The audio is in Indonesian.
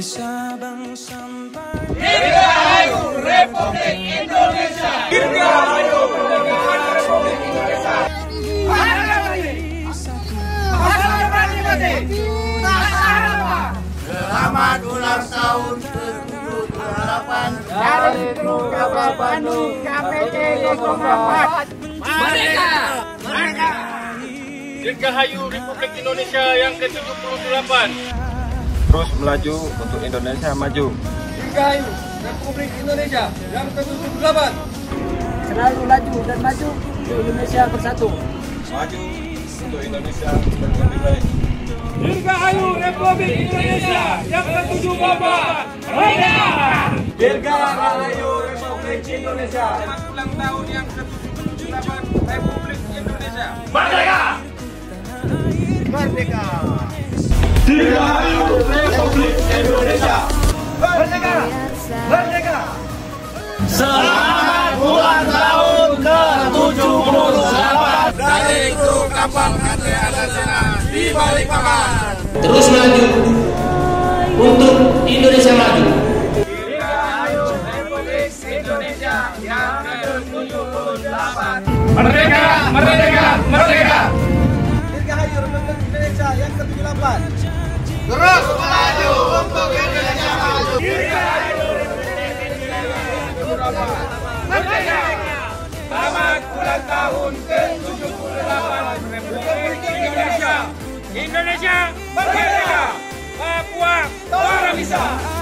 Sabang sampai Dirgahayu Republik Indonesia. Dirgahayu Republik Indonesia. Selamat ulang tahun ke-78 dari Grup Kapal Bandung KPT 04. Merdeka! Merdeka! Dirgahayu Republik Indonesia yang ke-78. Terus melaju untuk Indonesia maju. Dirgahayu Republik Indonesia yang ke-78. Selalu laju dan maju untuk Indonesia bersatu. Maju untuk Indonesia dan lebih baik. Dirgahayu Republik Indonesia yang ke-78. Merdeka! Dirgahayu Republik Indonesia. Selamat ulang tahun yang ke-78 Republik Indonesia. Merdeka! Merdeka! Dirgahayu Republik Indonesia. Merdeka! Merdeka! Selamat ulang tahun ke-78 dari Grup Kapal KT Alasena di Balikpapan. Terus maju untuk Indonesia maju. Dirgahayu Republik Indonesia yang ke-78. Merdeka! Merdeka! Merdeka! Dirgahayu Republik Indonesia yang ke-78. Terus melaju untuk Indonesia maju. Dirgahayu Republik Indonesia yang ke-78. Merdeka! Selamat ulang tahun ke-78 Republik Indonesia. Indonesia merdeka! Papua luar biasa.